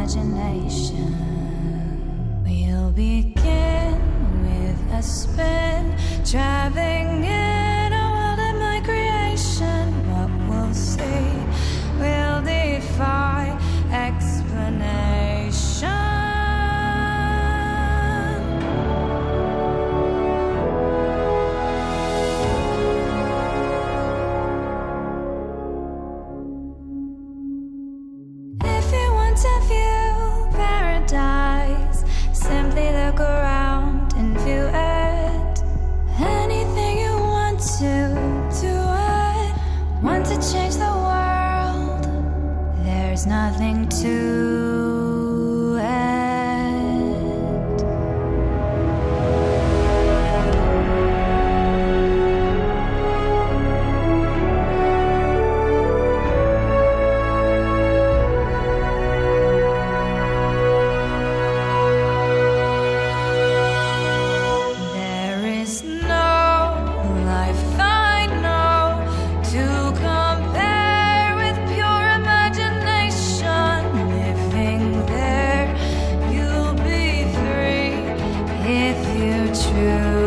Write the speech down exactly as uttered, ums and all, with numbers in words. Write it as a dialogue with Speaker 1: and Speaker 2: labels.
Speaker 1: imagination. We'll begin with a spin, traveling in a world of my creation. What we'll see will defy explanation. To view paradise, simply look around and view it. Anything you want to, do it. Want to change the world, there's nothing to it. True.